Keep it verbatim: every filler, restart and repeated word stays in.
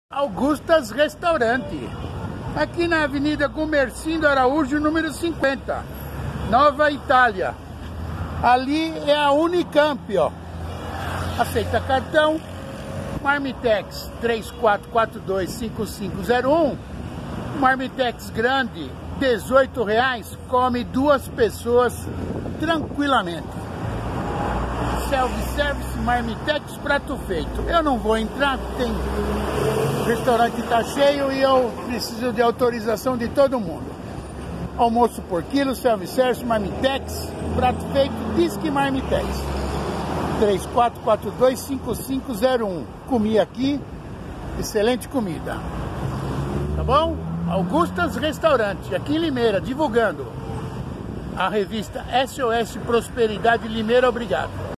Augustas Restaurante, aqui na Avenida Gumercindo Araújo, número cinquenta, Nova Itália. Ali é a Unicamp, ó. Aceita cartão. Marmitex três quatro quatro dois, cinco cinco zero um. Marmitex grande, dezoito reais, come duas pessoas tranquilamente. Self-service, Marmitex, prato feito. Eu não vou entrar, tem... o restaurante está cheio e eu preciso de autorização de todo mundo. Almoço por quilo, self-service, Marmitex, prato feito, Disque Marmitex. três quatro quatro dois, cinco cinco zero um. Comi aqui, excelente comida. Tá bom? Augustas Restaurante, aqui em Limeira, divulgando a revista S O S Prosperidade Limeira. Obrigado.